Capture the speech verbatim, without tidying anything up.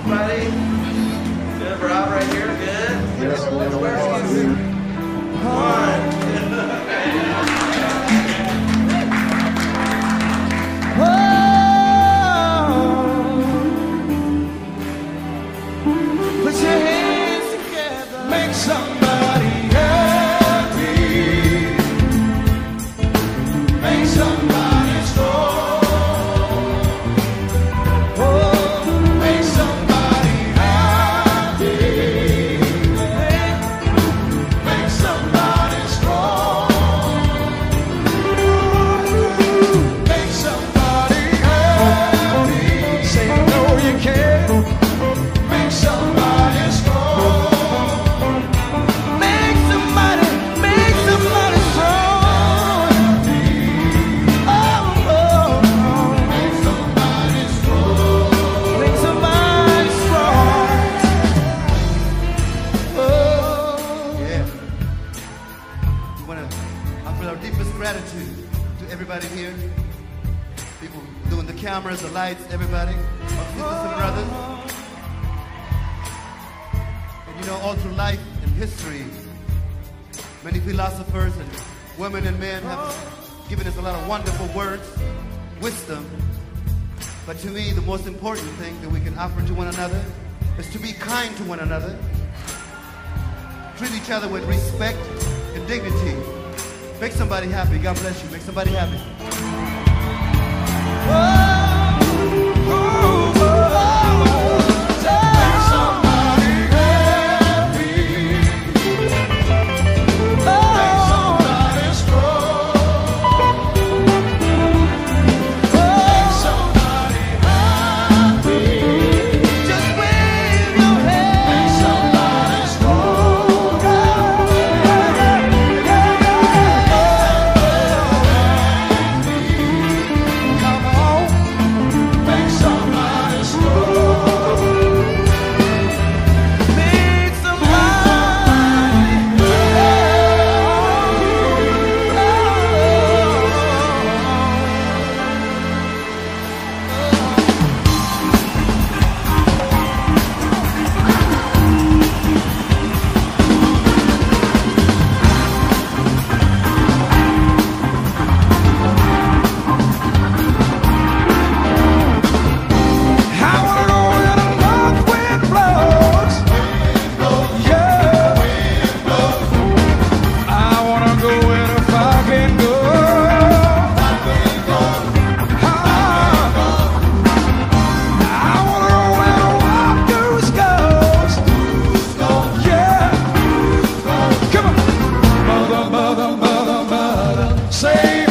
everybody? Good, Rob right here, good. Yes, One. Put your hands together, make somebody happy, make somebody strong, oh, make somebody happy, make somebody strong, make somebody happy, say no you can't. Make somebody strong. Make somebody, make somebody strong. Oh, oh, make somebody strong. Make somebody strong. Oh, Yeah. We want to offer our deepest gratitude to everybody here. People doing the cameras, the lights, everybody. Our sisters and brothers. And you know, all through life and history, many philosophers and women and men have given us a lot of wonderful words, wisdom. But to me, the most important thing that we can offer to one another is to be kind to one another. Treat each other with respect and dignity. Make somebody happy. God bless you. Make somebody happy. oh, oh, oh, make somebody happy. Make somebody strong. Make somebody happy. Just wave your hand. Make somebody strong. Come on, make somebody strong. Make somebody I wanna go where the north wind blows. Yeah. I wanna go where the fire can go. Ah. I wanna go where the wild goose goes. Yeah. Come on. Mother, mother, mother, mother, save